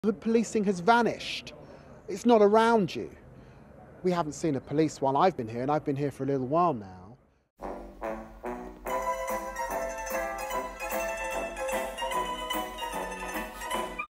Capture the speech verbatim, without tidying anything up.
The policing has vanished. It's not around you. We haven't seen a police while I've been here, and I've been here for a little while now.